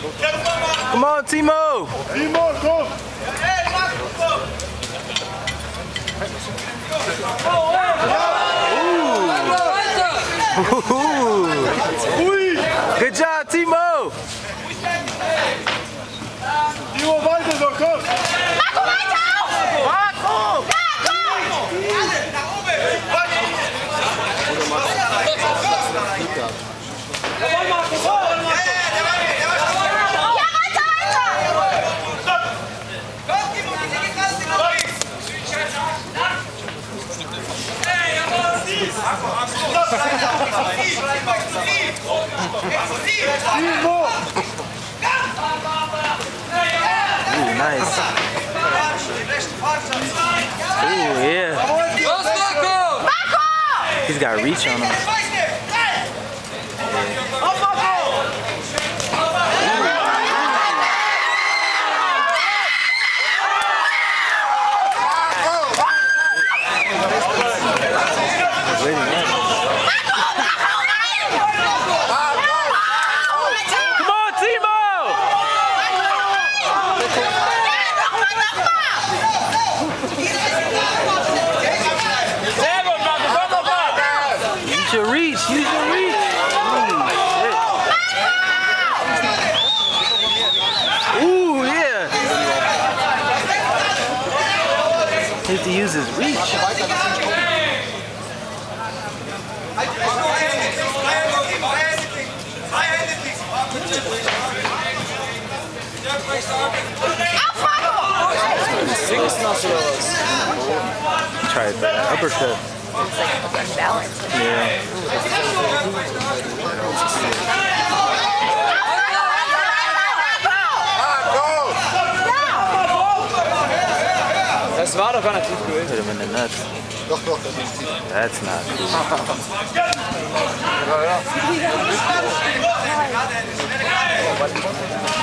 Come on, Timo! Timo, go! Good job, Timo! Timo, weiter so, komm! Marco, weiter auf! Marco! Ja, komm! Ooh, nice. Ooh, yeah. Marco! He's got reach on him. Use your reach. Ooh, yeah. He has to use his reach. Try the uppercut. Balance. Yeah. Das war doch gar nicht tief gewesen. Hit him in the nuts. Doch, das ist tief. That's not cool. Ja, ja.